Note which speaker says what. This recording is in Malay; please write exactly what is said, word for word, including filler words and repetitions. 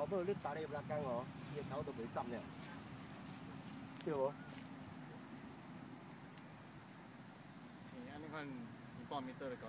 Speaker 1: 头尾你打咧不拉干哦，伊个头都袂站了，对无？
Speaker 2: 你安尼看一百米的高。